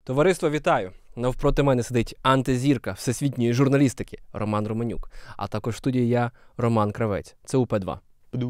Товариство, вітаю! Навпроти мене сидить антизірка всесвітньої журналістики Роман Романюк. А також в студії я, Роман Кравець. Це УП-2.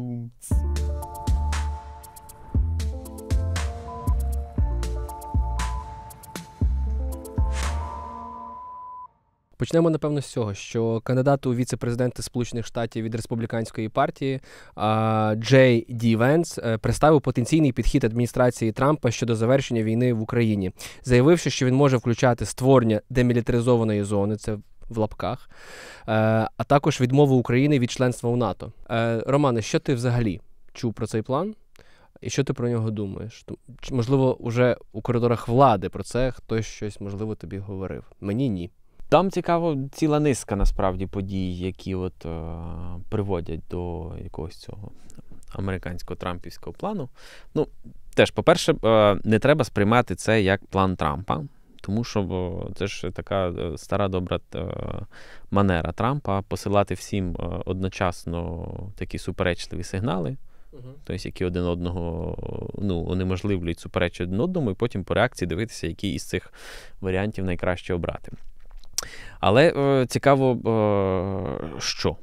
Почнемо, напевно, з цього, що кандидат у віце-президенти Сполучених Штатів від республіканської партії Джей Ді Венс представив потенційний підхід адміністрації Трампа щодо завершення війни в Україні, заявивши, що він може включати створення демілітаризованої зони, це в лапках, а також відмову України від членства у НАТО. Романе, що ти взагалі чув про цей план? І що ти про нього думаєш? Можливо, уже у коридорах влади про це хтось щось, можливо, тобі говорив. Мені ні. Там цікаво ціла низка, насправді, подій, які приводять до якогось цього американського трампівського плану. Ну, теж, по-перше, не треба сприймати це як план Трампа, тому що це ж така стара добра манера Трампа посилати всім одночасно такі суперечливі сигнали, тобто, які один одного унеможливлюють, суперечать один одному, і потім по реакції дивитися, який із цих варіантів найкраще обрати. Але цікаво, що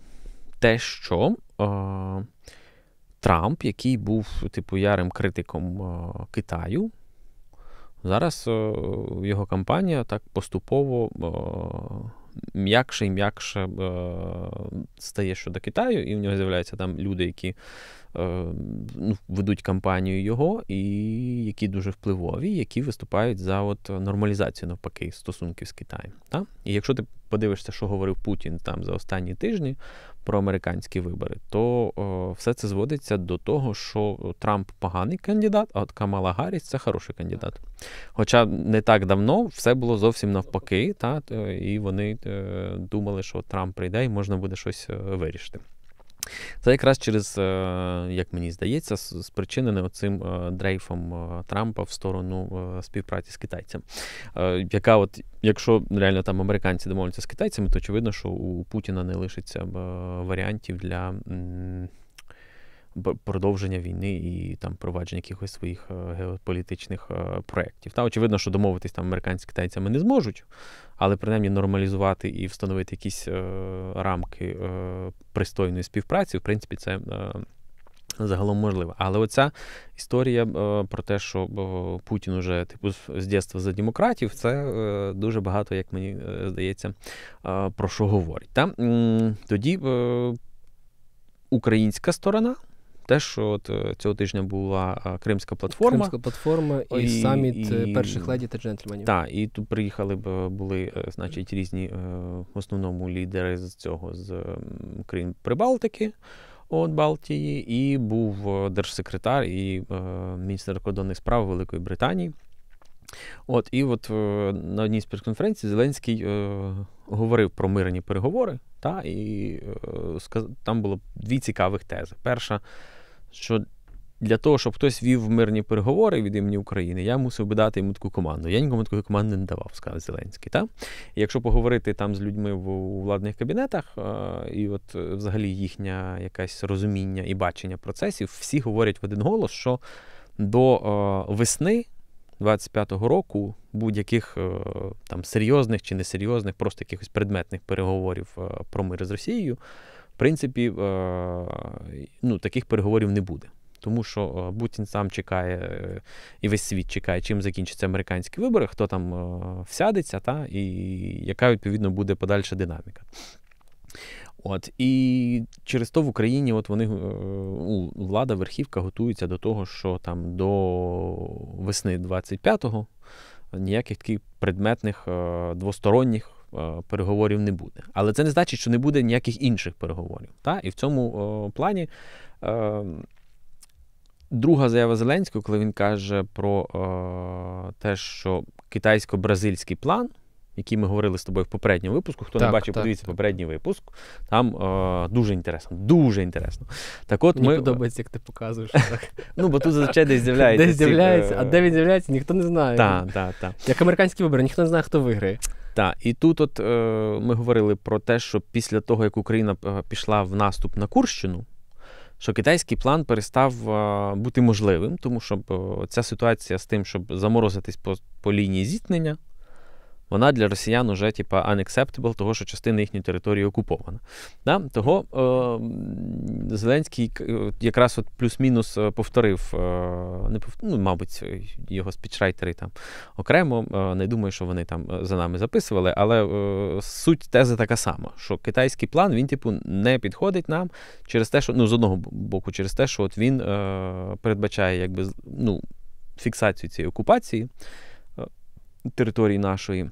Трамп, який був ярим критиком Китаю, зараз його кампанія так поступово м'якше і м'якше стає щодо Китаю, і в нього з'являються там люди, які ведуть кампанію його, і які дуже впливові, які виступають за нормалізацію, навпаки, стосунків з Китаєм. Так? І якщо ти подивишся, що говорив Путін там за останні тижні про американські вибори, то все це зводиться до того, що Трамп поганий кандидат, а от Камала Гарріс – це хороший кандидат. Хоча не так давно все було зовсім навпаки, і вони думали, що Трамп прийде і можна буде щось вирішити. Це якраз через, як мені здається, спричинене оцим дрейфом Трампа в сторону співпраці з китайцем. Яка якщо реально там американці домовляться з китайцями, то очевидно, що у Путіна не лишиться варіантів для продовження війни і там провадження якихось своїх геополітичних проєктів. Очевидно, що домовитись там американці з китайцями не зможуть, але принаймні нормалізувати і встановити якісь рамки пристойної співпраці, в принципі, це загалом можливо. Але оця історія про те, що Путін уже з дитинства за демократів, це дуже багато, як мені здається, про що говорить. Тоді українська сторона, те, що цього тижня була Кримська платформа. Кримська платформа і саміт перших леді та джентльменів. Так, і тут приїхали були, значить, різні, в основному, лідери з країн Прибалтики, Балтії, і був держсекретар і міністр закордонних справ Великої Британії. І на одній з прес-конференцій Зеленський говорив про мирні переговори, і там було дві цікавих тези. Перша, що для того, щоб хтось вів мирні переговори від імені України, я мусив би дати йому таку команду. Я нікому такої команди не давав, сказав Зеленський. І якщо поговорити там з людьми у владних кабінетах, і взагалі їхнє якесь розуміння і бачення процесів, всі говорять в один голос, що до весни 25-го року будь-яких там серйозних чи несерйозних, просто якихось предметних переговорів про мир з Росією, в принципі, таких переговорів не буде. Тому що Путін сам чекає, і весь світ чекає, чим закінчаться американські вибори, хто там всядеться, і яка, відповідно, буде подальша динаміка. І через то в Україні влада, верхівка готується до того, що там до весни 25-го ніяких таких предметних двосторонніх переговорів не буде. Але це не значить, що не буде ніяких інших переговорів. І в цьому плані друга заява Зеленського, коли він каже про те, що китайсько-бразильський план, який ми говорили з тобою в попередньому випуску. Хто не бачив, подивіться попередній випуск. Там дуже інтересно. Дуже інтересно. Мені подобається, як ти показуєш. Бо тут зазвичай десь з'являється. Десь з'являється, а де він з'являється, ніхто не знає. Так. Як американські вибори, ніхто не знає, хто виграє. Так, і тут ми говорили про те, що після того, як Україна пішла в наступ на Курщину, що китайський план перестав бути можливим, тому що ця ситуація з тим, щоб заморозитись по лінії зіткнення, вона для росіян уже unacceptable, того, що частина їхньої території окупована. Да? Того Зеленський якраз от плюс-мінус повторив, мабуть, його спічрайтери там окремо, не думаю, що вони там за нами записували, але суть тези така сама, що китайський план, він не підходить нам через те, що, з одного боку, через те, що от він передбачає фіксацію цієї окупації території нашої,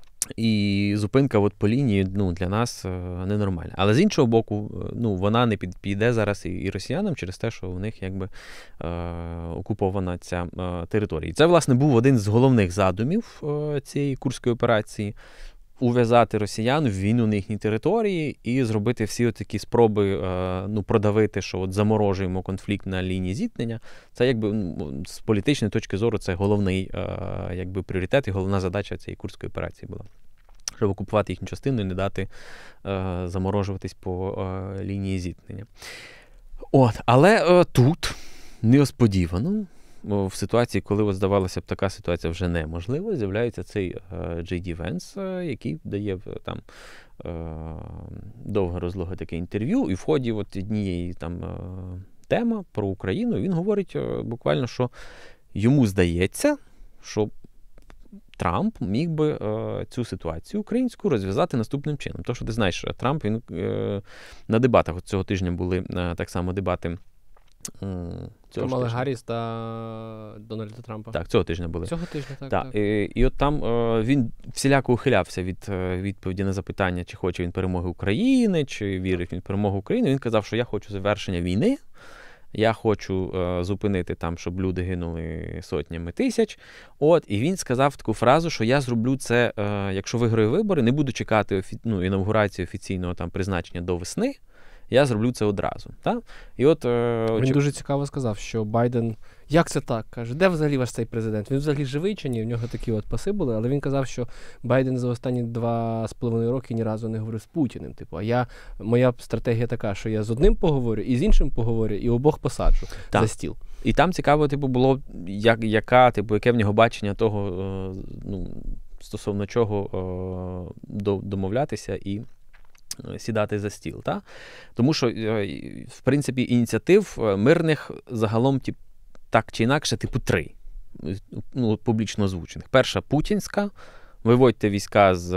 і зупинка по лінії для нас ненормальна. Але з іншого боку, вона не підійде зараз і росіянам через те, що у них окупована ця територія. І це, власне, був один з головних задумів цієї Курської операції – ув'язати росіян в війну на їхній території і зробити всі такі спроби продавити, що заморожуємо конфлікт на лінії зіткнення. Це з політичної точки зору це головний пріоритет і головна задача цієї Курської операції була. Щоб окупувати їхню частину і не дати заморожуватись по лінії зіткнення. Але тут несподівано, в ситуації, коли здавалося б, така ситуація вже неможлива, з'являється цей Джей Ді Венс, який дає там довге розлоге таке інтерв'ю, і в ході однієї теми про Україну він говорить буквально, що йому здається, що Трамп міг би цю ситуацію українську розв'язати наступним чином. Тому що ти знаєш, Трамп, він на дебатах цього тижня були так само дебати Камали Гарріс та Дональда Трампа. Так, цього тижня були. Цього тижня, так. І от там він всіляко ухилявся від відповіді на запитання, чи хоче він перемоги України, чи вірить він в перемогу України. Він казав, що я хочу завершення війни, я хочу зупинити там, щоб люди гинули сотнями тисяч. І він сказав таку фразу, що я зроблю це, якщо виграю вибори, не буду чекати інавгурації офіційного призначення до весни, я зроблю це одразу. Так? І він дуже цікаво сказав, що Байден, як це так? Каже, де взагалі ваш цей президент? Він взагалі живий чи ні? У нього такі паси були, але він казав, що Байден за останні 2,5 роки ні разу не говорив з Путіним. Моя стратегія така, що я з одним поговорю, і з іншим поговорю, і обох посаджу за стіл. І там цікаво, було, яке в нього бачення того, стосовно чого домовлятися і сідати за стіл. Та? Тому що, в принципі, ініціатив мирних загалом так чи інакше, 3, публічно озвучених. Перша – путінська. Виводьте війська з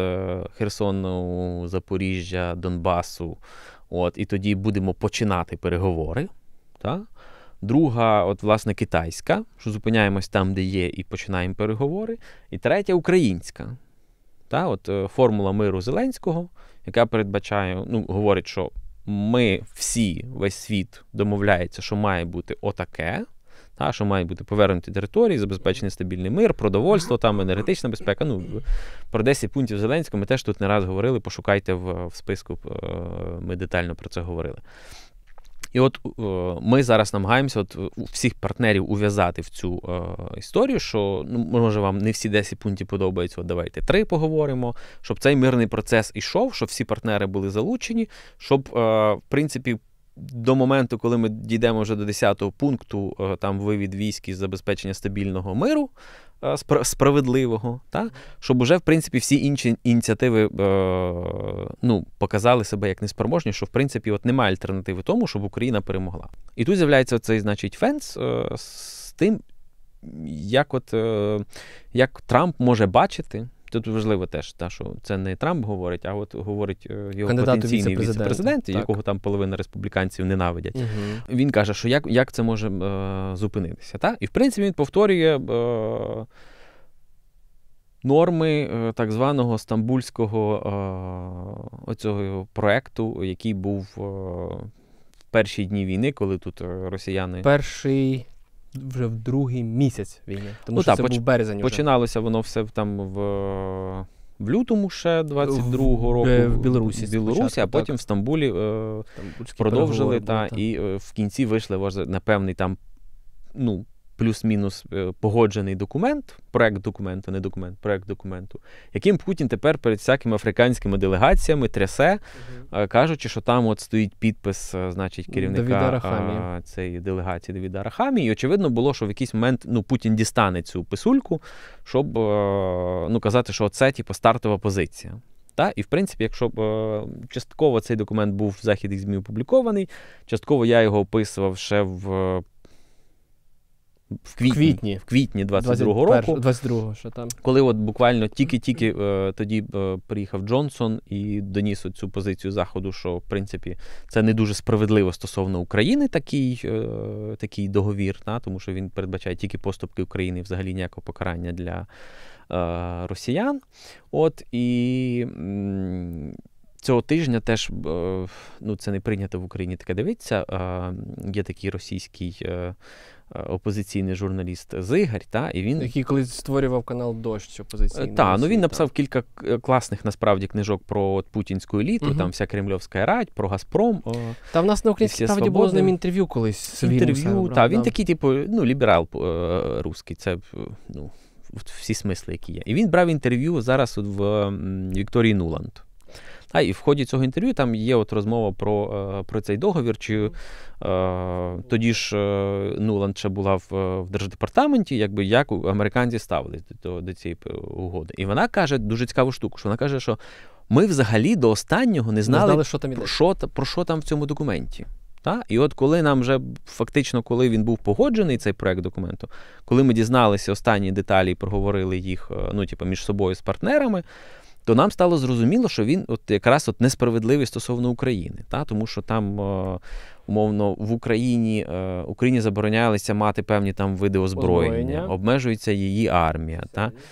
Херсону, Запоріжжя, Донбасу, і тоді будемо починати переговори. Та? Друга, власне, китайська, що зупиняємось там, де є, і починаємо переговори. І третя – українська. Та? Формула миру Зеленського, яка передбачає, говорить, що ми всі, весь світ домовляється, що має бути отаке, що має бути повернуті території, забезпечений стабільний мир, продовольство, енергетична безпека. Про 10 пунктів Зеленського ми теж тут не раз говорили, пошукайте в списку, ми детально про це говорили. І ми зараз намагаємося всіх партнерів ув'язати в цю історію, що, може, вам не всі 10 пунктів подобаються, давайте 3 поговоримо, щоб цей мирний процес ішов, щоб всі партнери були залучені, щоб, в принципі, до моменту, коли ми дійдемо вже до 10-го пункту, там вивід військ із забезпечення стабільного миру, справедливого, щоб уже, в принципі, всі інші ініціативи показали себе як неспроможні, що, в принципі, немає альтернативи тому, щоб Україна перемогла. І тут з'являється цей, Венс з тим, як Трамп може бачити. Тут важливо теж, що це не Трамп говорить, а говорить його кандидат потенційний віце-президент, якого там половина республіканців ненавидять. Угу. Він каже, що як це може зупинитися. Та? І, в принципі, він повторює норми так званого стамбульського оцього проекту, який був в перші дні війни, коли тут росіяни... Перший... Вже в другий місяць війни. Тому що це був березень уже. Починалося воно все там в лютому ще 22-го року. В Білорусі, а потім в Стамбулі продовжили. І в кінці вийшли на певний там, плюс-мінус погоджений документ, проект документу, не документ, проект документу, яким Путін тепер перед всякими африканськими делегаціями трясе, кажучи, що там от стоїть підпис, значить, керівника цієї делегації Давіда Арахамії. І очевидно було, що в якийсь момент Путін дістане цю писульку, щоб казати, що це стартова позиція. І, в принципі, якщо частково цей документ був в західних ЗМІ опублікований, частково я його описував ще в квітні 22-го року, 22-го, що там. Коли от буквально тільки тоді приїхав Джонсон і доніс цю позицію Заходу, що, в принципі, це не дуже справедливо стосовно України такий договір, тому що він передбачає тільки поступки України і взагалі ніякого покарання для росіян. І цього тижня теж, це не прийнято в Україні таке дивитися, є такий російський опозиційний журналіст Зигарь, і він... Який колись створював канал «Дождь» опозиційний. Він написав кілька класних, насправді, книжок про путінську еліту, там вся кремльовська рать, про «Газпром». Та в нас на Українській правді було з ним інтерв'ю колись. Він такий, ліберал русський, це, всі смисли, які є. І він брав інтерв'ю зараз в Вікторії Нуланд. І в ході цього інтерв'ю там є розмова про цей договір, чи тоді ж Нуланд ще була в Держдепартаменті, як американці ставились до цієї угоди. І вона каже дуже цікаву штуку, що вона каже, що ми взагалі до останнього не знали що там іде. Про що там в цьому документі. І от коли нам вже фактично, коли він був погоджений, цей проект документу, коли ми дізналися останні деталі і проговорили їх між собою з партнерами, то нам стало зрозуміло, що він якраз несправедливий стосовно України. Тому що там, умовно, в Україні заборонялися мати певні там види озброєння, обмежується її армія.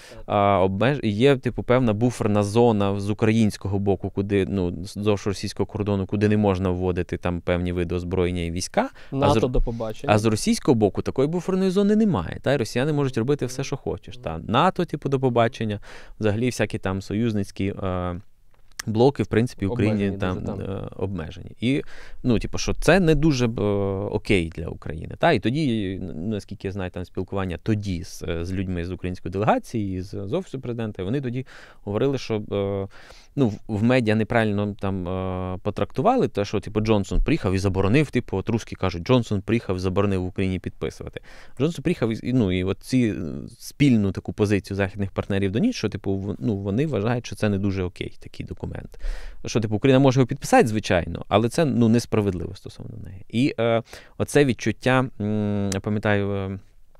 Є певна буферна зона з українського боку, куди, вздовж російського кордону, куди не можна вводити там певні види озброєння і війська. НАТО до побачення. А з російського боку такої буферної зони немає. І росіяни можуть робити все, що хочеш. НАТО, до побачення, взагалі всякі там союзницькі блоки, в принципі, в Україні обмежені. І, що це не дуже окей для України. І тоді, наскільки я знаю, там спілкування тоді з людьми з української делегації, з Офісу Президента, вони тоді говорили, що в медіа неправильно там потрактували, те, що Джонсон приїхав і заборонив, русські кажуть, Джонсон приїхав і заборонив в Україні підписувати. Джонсон приїхав і ці спільну таку позицію західних партнерів доніс, що вони вважають, що це не дуже окей, такий документ. Що Україна може його підписати, звичайно, але це несправедливо стосовно неї. І оце відчуття, я пам'ятаю,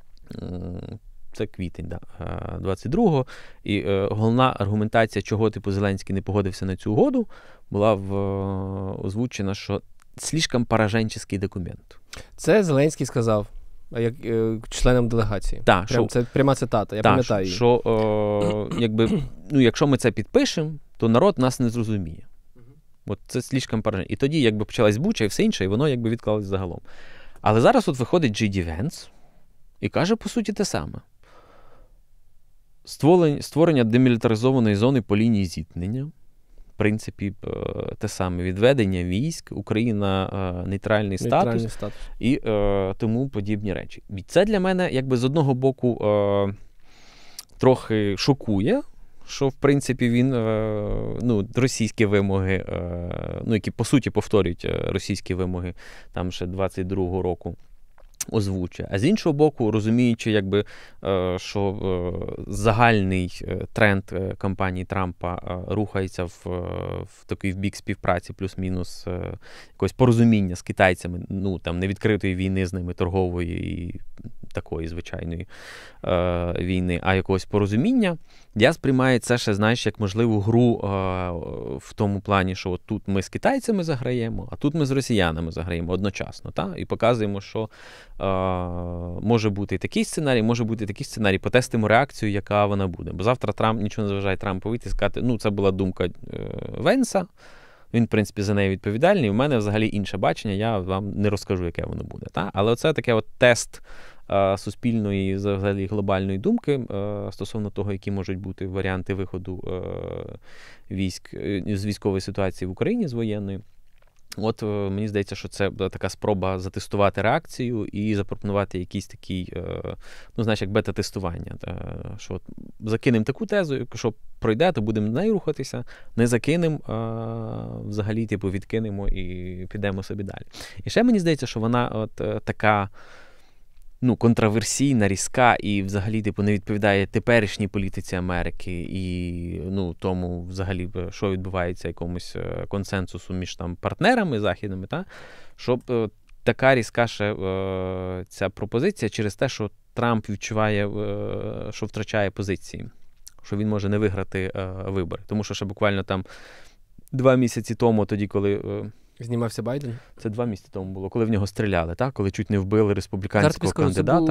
це квітень, 22-го, і головна аргументація, чого Зеленський не погодився на цю угоду, була озвучена, що слишком пораженческий документ. Це Зеленський сказав як членам делегації. Це пряма цитата, я пам'ятаю її. Що, якщо ми це підпишемо, то народ нас не зрозуміє. От це слишком пораженческий. І тоді почалась буча і все інше, і воно відклалось загалом. Але зараз виходить Джей Ді Венс і каже, по суті, те саме. Створення демілітаризованої зони по лінії зіткнення, в принципі, те саме, відведення військ, Україна нейтральний статус і тому подібні речі. І це для мене, з одного боку, трохи шокує, що, в принципі, він, російські вимоги, які, по суті, повторюють російські вимоги там ще 22-го року, озвучує. А з іншого боку, розуміючи, що загальний тренд кампанії Трампа рухається в такий бік співпраці, плюс-мінус якогось порозуміння з китайцями, там не відкритої війни з ними, торгової і такої звичайної війни, а якогось порозуміння, я сприймаю це ще, як можливу гру в тому плані, що от тут ми з китайцями заграємо, а тут ми з росіянами заграємо одночасно. І показуємо, що може бути і такий сценарій, може бути і такий сценарій, потестимо реакцію, яка вона буде. Бо завтра Трамп, нічого не заважає Трампу вийти і сказати, це була думка Венса, він, в принципі, за неї відповідальний, у мене взагалі інше бачення, я вам не розкажу, яке воно буде. Але оце таке тест суспільної, взагалі, глобальної думки стосовно того, які можуть бути варіанти виходу військ з військової ситуації в Україні, з воєнної. От мені здається, що це така спроба затестувати реакцію і запропонувати якийсь такий, ну, знаєш, як бета-тестування. Що от закинемо таку тезу, якщо пройде, то будемо з нею рухатися, не закинемо, взагалі, типу, відкинемо і підемо собі далі. І ще мені здається, що вона от така, ну, контраверсійна, різка і взагалі, типу, не відповідає теперішній політиці Америки і, ну, тому, взагалі, що відбувається якомусь консенсусу між там партнерами західними, та? Щоб така різка ще ця пропозиція через те, що Трамп відчуває, що втрачає позиції, що він може не виграти вибори. Тому що ще буквально там 2 місяці тому, тоді, коли... Знімався Байден? Це 2 місяці тому було, коли в нього стріляли, так? Коли чуть не вбили республіканського кандидата.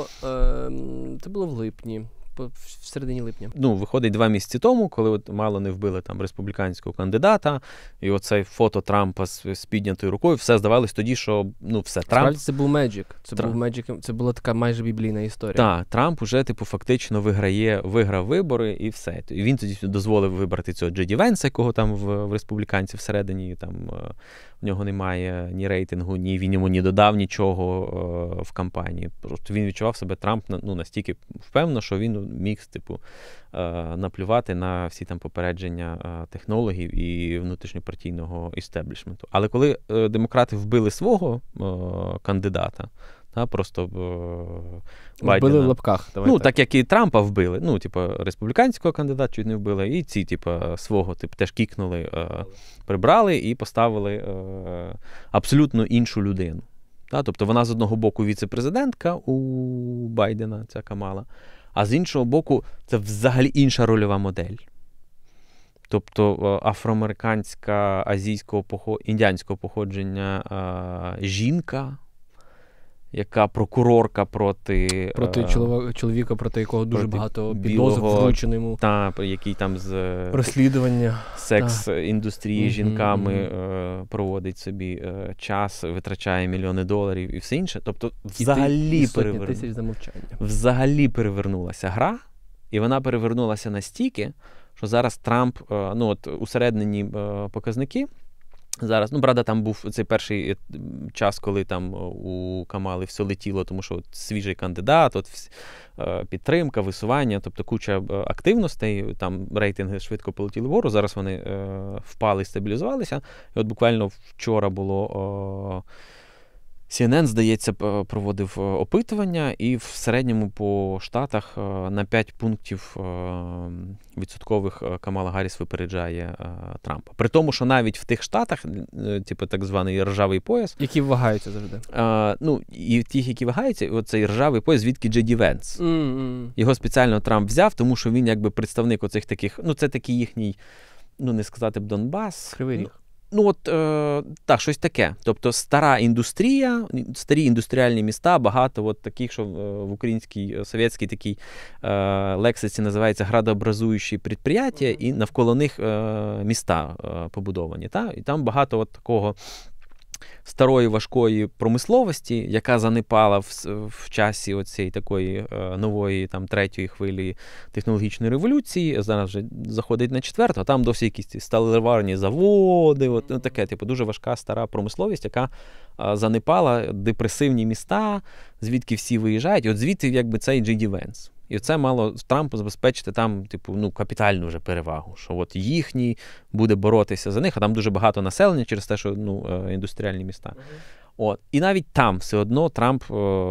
Це було в липні, в середині липня. Ну, виходить 2 місяці тому, коли от мало не вбили там республіканського кандидата, і оцей фото Трампа з піднятою рукою, все здавалось тоді, що, ну, все, Трамп... Справді, це був Меджик. Це була така майже біблійна історія. Так, Трамп уже, типу, фактично виграв вибори і все. І він тоді дозволив вибрати цього Джей Ді Венса, якого там в республіканців всередині, там в нього немає ні рейтингу, він йому ні додав нічого в кампанії. Просто він відчував себе, Трамп, ну, настільки впевнено, що він міг, типу, наплювати на всі там попередження технологів і внутрішньопартійного істеблішменту. Але коли демократи вбили свого кандидата, та, просто Байдена. Вбили в лапках. Ну, так як і Трампа вбили. Ну, типу, республіканського кандидата чуть не вбили, і ці, типу, свого, типу, теж кікнули, прибрали і поставили абсолютно іншу людину. Та, тобто вона з одного боку віце-президентка у Байдена, ця Камала, а з іншого боку це взагалі інша рольова модель. Тобто афроамериканська, індіанського походження жінка, яка прокурорка проти чоловіка, проти якого дуже багато підозр вручено йому. Так, який там з розслідування секс-індустрії жінками проводить собі час, витрачає мільйони доларів і все інше. Тобто взагалі перевернулася гра, і вона перевернулася настільки, що зараз Трамп, ну от усереднені показники, зараз, ну, правда, там був цей перший час, коли там у Камали все летіло, тому що от свіжий кандидат, от підтримка, висування, тобто куча активностей, там рейтинги швидко полетіли вгору, зараз вони впали, стабілізувалися. І от буквально вчора було CNN, здається, проводив опитування, і в середньому по штатах на 5 пунктів відсоткових Камала Гарріс випереджає Трампа. При тому, що навіть в тих штатах, типу так званий ржавий пояс... Які вагаються завжди. Ну, і в тих, які вагаються, оцей ржавий пояс, звідки Джей Ді Венс. Його спеціально Трамп взяв, тому що він якби представник оцих таких, ну це такий їхній, ну не сказати б Донбас. Кривий Ріг. Ну, от, так, щось таке. Тобто, стара індустрія, старі індустріальні міста, багато от таких, що в українській, совєтській такій лексиці називається градообразуючі підприємства, і навколо них міста побудовані. Та? І там багато от такого старої важкої промисловості, яка занепала в часі оцієї такої нової там третьої хвилі технологічної революції, зараз вже заходить на 4-ту, а там досі якісь сталеварні заводи, от, ну, таке, типу, дуже важка стара промисловість, яка занепала, депресивні міста, звідки всі виїжджають, і от звідти якби цей Джей Ді Венс. І це мало Трампу забезпечити там, типу, ну, капітальну вже перевагу, що от їхній буде боротися за них, а там дуже багато населення через те, що, ну, індустріальні міста. От. І навіть там все одно Трамп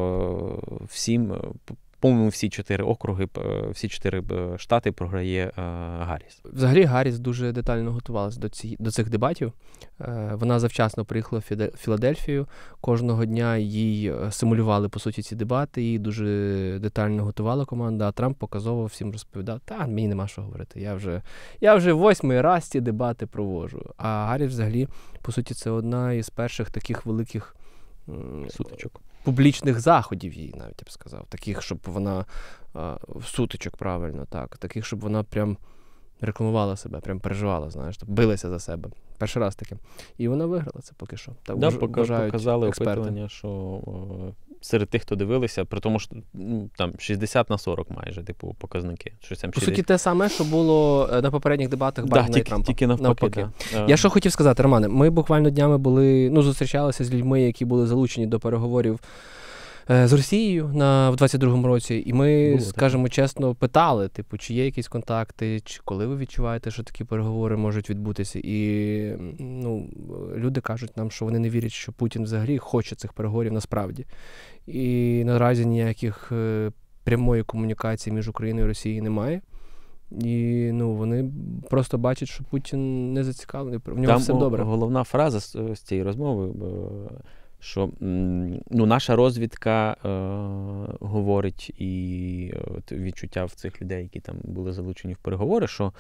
всім, по-моєму, всі 4 округи, всі 4 штати програє Гарріс. Взагалі Гарріс дуже детально готувалася до цих дебатів. Вона завчасно приїхала в Філадельфію. Кожного дня їй симулювали, по суті, ці дебати. Її дуже детально готувала команда, а Трамп показово всім розповідав, мені нема що говорити. Я вже 8-й раз ці дебати проводжу. А Гарріс взагалі, по суті, це одна із перших таких великих сутичок. Публічних заходів її, навіть я б сказав. Таких, щоб вона сутичок, правильно, так. Таких, щоб вона прям рекламувала себе, прям переживала, знаєш, билася за себе. Перший раз таке. І вона виграла це поки що. Так, показали опитування, що серед тих, хто дивилися, при тому, що там 60/40 майже, типу, показники. Щось там По суті, те саме, що було на попередніх дебатах Байдена і Трампа. Тільки навпаки. Да. Я що хотів сказати, Романе, ми буквально днями зустрічалися з людьми, які були залучені до переговорів з Росією в 22-му році, і ми, скажімо чесно, питали, типу, чи є якісь контакти, чи коли ви відчуваєте, що такі переговори можуть відбутися. І люди кажуть нам, що вони не вірять, що Путін взагалі хоче цих переговорів насправді. І наразі ніяких прямої комунікації між Україною і Росією немає. І вони просто бачать, що Путін не зацікавлений, в нього все добре. Головна фраза з цієї розмови, що наша розвідка говорить, і відчуття в цих людей, які там були залучені в переговори, що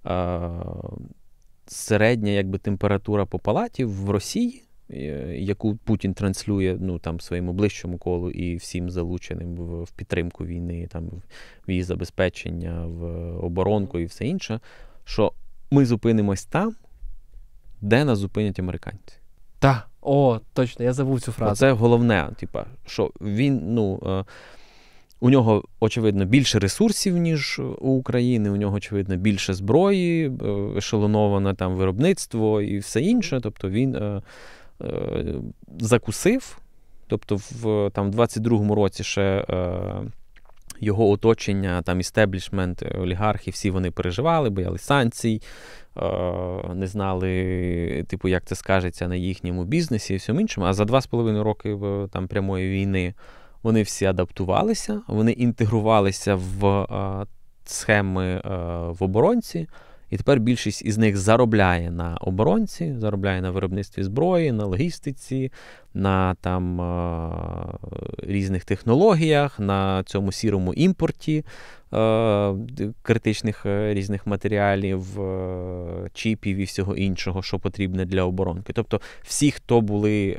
середня температура по палаті в Росії, яку Путін транслює своєму ближчому колу і всім залученим в підтримку війни, в її забезпечення, в оборонку і все інше, що ми зупинимось там, де нас зупинять американці. Так, точно, я забув цю фразу. Це головне, що він, у нього, очевидно, більше ресурсів, ніж у України, у нього, очевидно, більше зброї, ешелоноване виробництво і все інше, тобто він закусив, тобто в 22-му році ще його оточення, істеблішмент, олігархи, всі вони переживали, боялись санкцій, не знали, як це скажеться на їхньому бізнесі і всьому іншому. А за 2,5 роки прямої війни вони всі адаптувалися, вони інтегрувалися в схеми в оборонці, і тепер більшість із них заробляє на оборонці, заробляє на виробництві зброї, на логістиці, на різних технологіях, на цьому сірому імпорті критичних різних матеріалів, чіпів і всього іншого, що потрібне для оборонки. Тобто всі, хто були,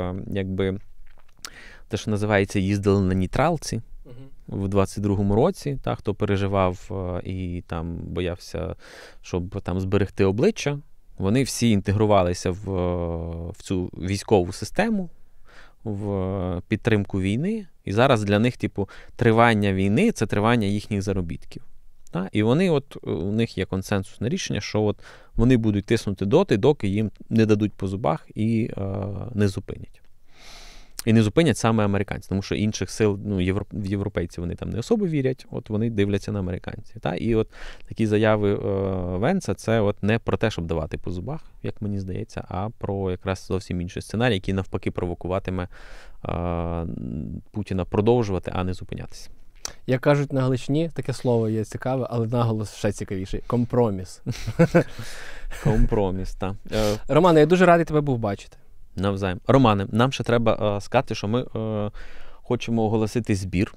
те, що називається, їздили на нейтралці, в 22-му році, хто переживав і боявся, щоб зберегти обличчя, вони всі інтегрувалися в цю військову систему, в підтримку війни, і зараз для них, тривання війни – це тривання їхніх заробітків. І вони, у них є консенсусне рішення, що вони будуть тиснути доти, доки їм не дадуть по зубах і не зупинять. І не зупинять саме американці, тому що інших сил, в європейці вони не особо вірять, вони дивляться на американців. І такі заяви Венса – це не про те, щоб давати по зубах, як мені здається, а про якраз зовсім інший сценарій, який навпаки провокуватиме Путіна продовжувати, а не зупинятися. Як кажуть на Галичині, таке слово є цікаве, але наголос ще цікавіший – компроміс. Компроміс, так. Романе, я дуже радий тебе був бачити. Навзаєм. Романе, нам ще треба сказати, що ми хочемо оголосити збір.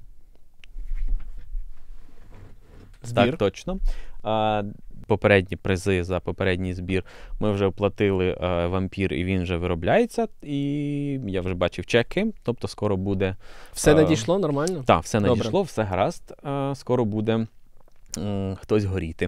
Так, точно. Попередні призи за попередній збір ми вже оплатили вампір, і він вже виробляється. І я вже бачив чеки, тобто скоро буде... Все надійшло нормально? Так, все надійшло, все гаразд. Скоро буде хтось горіти.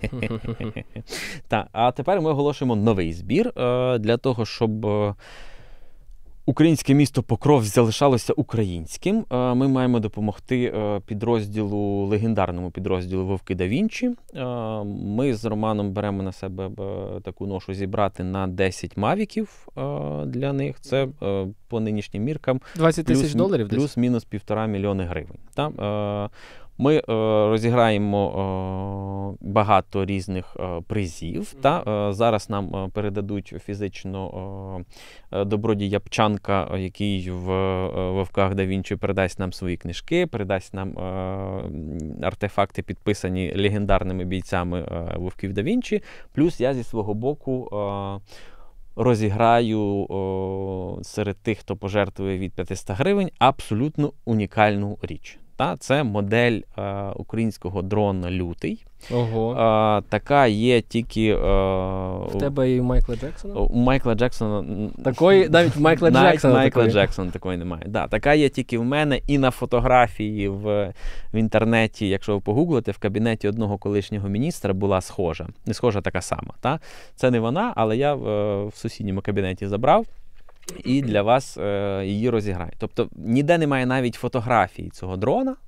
А тепер ми оголошуємо новий збір для того, щоб українське місто Покров залишалося українським. Ми маємо допомогти легендарному підрозділу Вовки да Вінчі. Ми з Романом беремо на себе таку ношу зібрати на 10 мавіків для них. Це по нинішнім міркам $20,000 плюс-мінус 1,5 мільйони гривень. Ми розіграємо багато різних призів. Зараз нам передадуть фізично добродій Япчанка, який в Вовках да Вінчі передасть нам свої книжки, передасть нам артефакти, підписані легендарними бійцями Вовків да Вінчі. Плюс я зі свого боку розіграю серед тих, хто пожертвує від 500 гривень, абсолютно унікальну річ. Це модель українського дрона «Лютий». Ого. Така є тільки... В тебе і у Майкла Джексона? У Майкла Джексона... Такої, навіть в Майкла Джексона Майкла Джексона такої немає. Така є тільки в мене і на фотографії в інтернеті, якщо ви погуглите, в кабінеті одного колишнього міністра була схожа. Не схожа, така сама. Це не вона, але я в сусідньому кабінеті забрав. і для вас її розіграє. Тобто ніде немає навіть фотографії цього дрона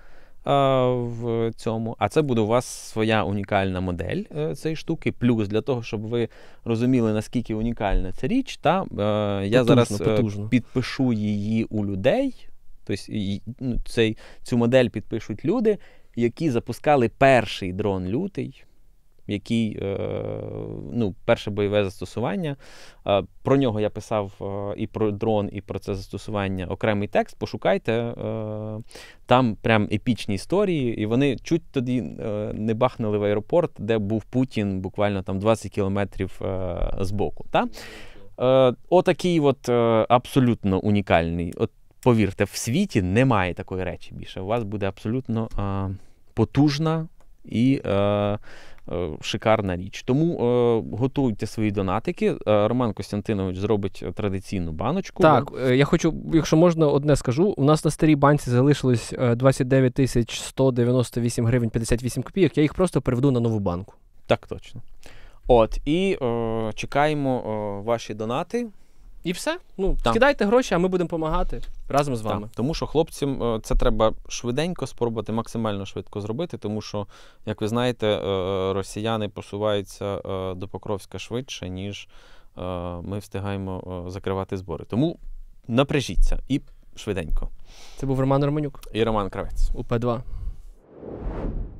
в цьому, а це буде у вас своя унікальна модель цієї штуки. Плюс для того, щоб ви розуміли, наскільки унікальна ця річ, я зараз підпишу її у людей. Тобто цю модель підпишуть люди, які запускали перший дрон лютий, який, перше бойове застосування. Про нього я писав і про дрон, і про це застосування окремий текст. Пошукайте. Там прям епічні історії, і вони чуть тоді не бахнули в аеропорт, де був Путін буквально там 20 кілометрів збоку. Отакий абсолютно унікальний. Повірте, в світі немає такої речі більше. У вас буде абсолютно потужна і шикарна річ. Тому готуйте свої донатики. Роман Костянтинович зробить традиційну баночку. Так, я хочу, якщо можна, одне скажу. У нас на старій банці залишилось 29 198 гривень 58 копійок. Я їх просто переведу на нову банку. Так, точно. І чекаємо ваші донати. І все. Скидайте гроші, а ми будемо допомагати разом з вами. Тому що хлопцям це треба швиденько спробувати, максимально швидко зробити, тому що, як ви знаєте, росіяни посуваються до Покровська швидше, ніж ми встигаємо закривати збори. Тому напряжіться і швиденько. Це був Роман Романюк. І Роман Кравець. УП2.